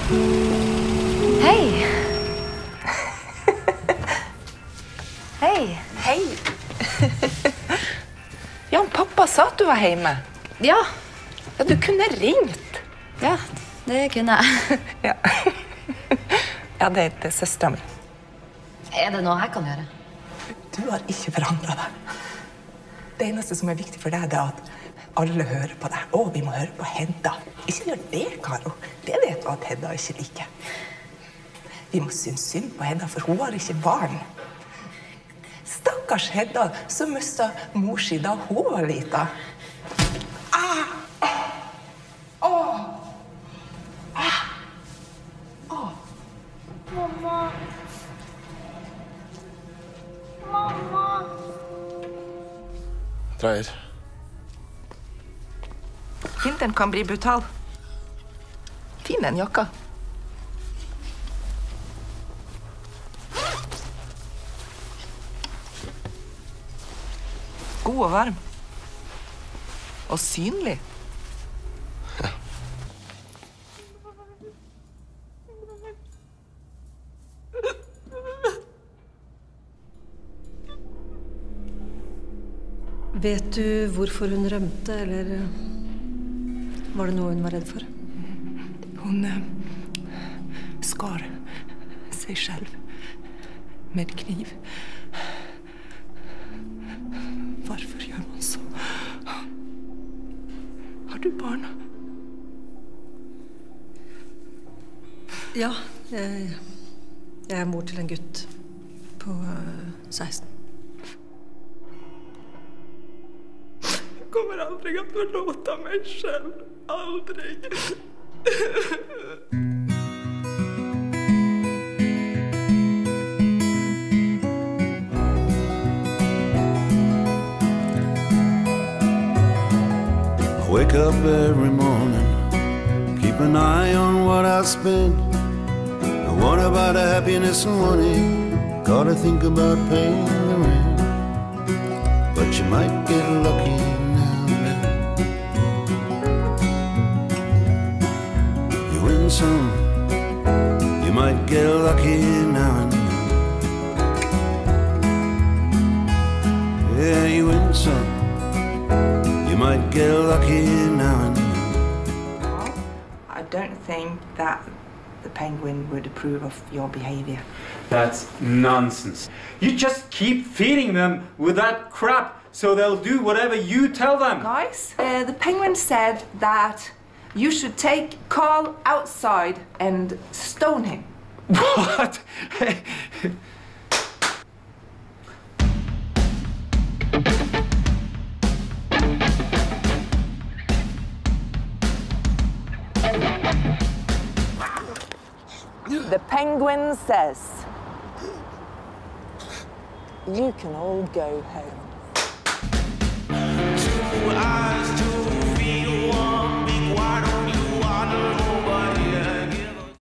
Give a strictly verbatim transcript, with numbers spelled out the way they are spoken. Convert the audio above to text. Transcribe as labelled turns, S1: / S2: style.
S1: Hei. Hei.
S2: Hei. Jan, pappa sa at du var hjemme.
S1: Ja.
S2: Ja, du kunne ringt.
S1: Ja, det kunne jeg.
S2: Ja. Ja, det er til søstera mi.
S1: Er det noe jeg kan gjøre?
S2: Du har ikke forandret deg. Det eneste som er viktig for deg, det er at alle hører på deg. Og vi må høre på Hedda. Ikke gjør det, Karo. Det vet du at Hedda ikke liker. Vi må synes synd på Hedda, for hun har ikke barn. Stakkars Hedda, som mistet mor si da hun var lita. Ah! Åh! Ah! Åh!
S3: Mamma. Mamma.
S4: Dreier.
S2: Vinteren kan bli brutal. Fin den jakka. God og varm. Og synlig.
S4: Ja.
S5: Vet du hvorfor hun rømte, eller var det noe hun var redd for?
S2: Hun eh, skar seg selv med kniv. Hvorfor gjør man så? Har du barn?
S5: Ja, jeg, jeg er mor til en gutt på uh, seksten.
S2: Jeg kommer aldri til å forlåte meg selv. Aldri.
S6: I wake up every morning, keep an eye on what I spend. I want about the happiness and money, gotta think about paying the rent. But you might get lucky now and then. You win some, you might get lucky now and then. Yeah, you win some, you might get lucky now and then.
S2: I don't think that the penguin would approve of your behavior.
S7: That's nonsense. You just keep feeding them with that crap so they'll do whatever you tell them.
S2: Guys, uh, the penguin said that you should take Carl outside and stone him.
S7: What?
S2: The penguin says you can all go home.
S6: Two eyes, two